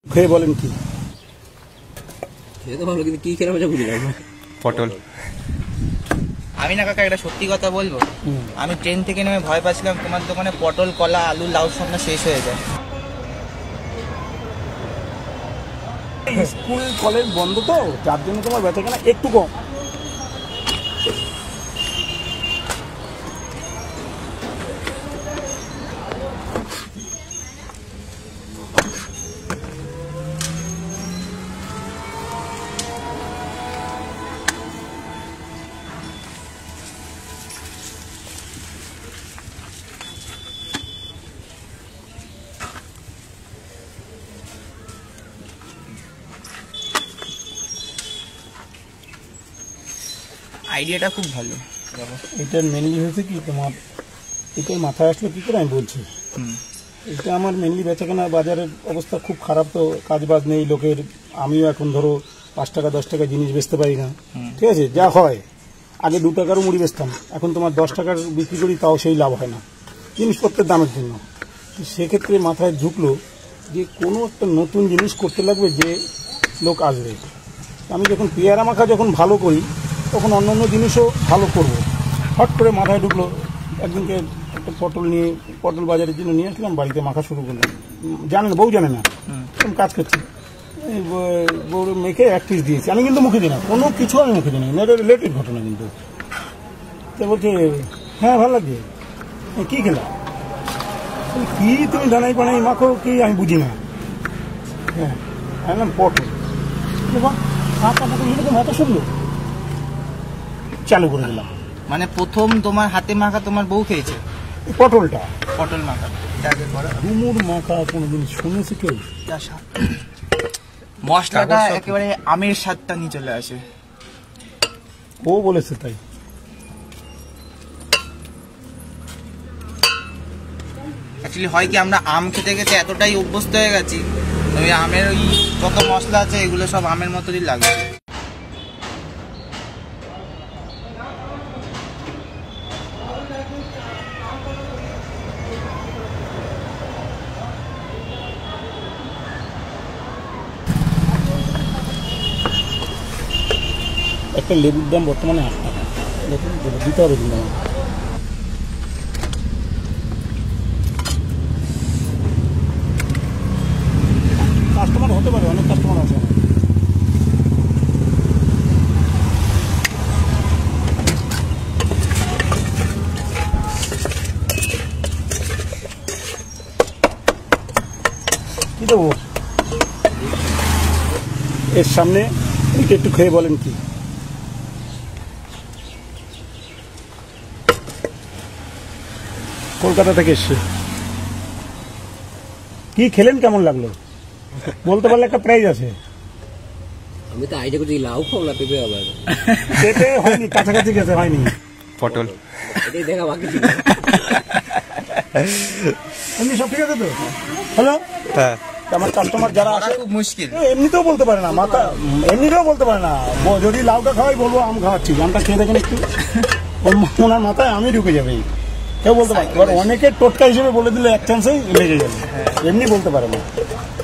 খেয়ে বলেন কি খেয়ে তো ভালো, কিন্তু কি খেলাম বুঝি না। পটল। আমি না কাকা একটা সত্যি কথা বলবো, আমি ট্রেন থেকে নেমে ভয় পাচ্ছিলাম তোমার দোকানে পটল, কলা, আলু, লাউ সব না শেষ হয়ে যায়। স্কুল কলেজ বন্ধ তো, যার জন্য তোমার বেচাকেনা একটু কম। আইডিয়াটা খুব ভালো। এটার মেনলি হয়েছে কি, তোমার এটাই মাথায় আসলো কি করে আমি বলছি। এটা আমার মেনলি বেচাকেনা, বাজারের অবস্থা খুব খারাপ, তো কাজ বাজ নেই লোকের। আমিও এখন ধরো 5 টাকা 10 টাকা জিনিস বেচতে পারি না, ঠিক আছে। যা হয়, আগে 2 টাকারও মুড়ি বেচতাম, এখন তোমার 10 টাকার বিক্রি করি, তাও সেই লাভ হয় না জিনিসপত্রের দামের জন্য। সেক্ষেত্রে মাথায় ঢুকলো যে কোনো একটা নতুন জিনিস করতে লাগবে, যে লোক আসবে। আমি যখন পেয়ারা মাখা যখন ভালো করি, তখন অন্য অন্য জিনিসও ভালো করব। হট করে মাথায় ঢুকলো, একদিনকে একটা পটল বাজারের জন্য নিয়ে আসলাম, বাড়িতে মাখা শুরু করলাম। জানে না, বউ জানে না কাজ করছি। বউর মেখে 1 পিস দিয়েছি, আমি কিন্তু মুখে দিই না, কোনো কিছু আমি মুখে দিই না, এটা রিলেটেড ঘটনা। কিন্তু তো বলছে হ্যাঁ ভালো লাগছে, কী খেলাম, কি তুমি দানাই পানাই মাখো কি আমি বুঝি না। হ্যাঁ বললাম পটল, মাথা শুনলো, চালু করে দিলাম। মানে প্রথম তোমার হাতে মাখা তোমার বউ খেয়েছে পটলটা, পটল মাখা। ডুমুর মাখা কোনোদিন শুনেছি কেউ? মশলাটা একেবারে আমের স্বাদটা নিয়ে চলে আসে। ও বলেছে তাই। অ্যাকচুয়ালি হয় কি, আমরা আম খেতে খেতে এতটাই অভ্যস্ত হয়ে গেছি, ওই আমের ওই যত মশলা আছে এগুলো সব আমের মতোই লাগে। একটা লেবুর দাম বর্তমানে 8 টাকা, দেখুন দিতে হবে কিন্তু আমার। কাস্টমার হতে পারে, অনেক কাস্টমার আছে। কি দেবো এর সামনে, এটা একটু খেয়ে বলেন কি। কলকাতা থেকে এসছে, কি খেলেন, কেমন লাগলো বলতে পারলে একটা প্রাইজ আছে। আমি তো আইডিয়া করছি লাউ খাও না পেঁপে হবে, পেঁপে হয়নি, কাছাকাছি গেছে, হয়নি। পটল এটাই দেখা বাকি ছিল। এমনি সব ঠিক আছে তো? হ্যালো, হ্যাঁ। আমার কাস্টমার যারা আসে খুব মুশকিল, এমনিতেও বলতে পারে না, এমনিতেও বলতে পারে না। যদি লাউটা খাওয়াই বলবো আম খাওয়াচ্ছি, আমটা খেয়ে দেখেন একটু, ওনার মাথায় আমি ঢুকে যাবে, কেউ বলতে পারে। এবার অনেকের টোটকা হিসেবে বলে দিলে এক চান্সেই লেগে যাবে, এমনি বলতে পারে না।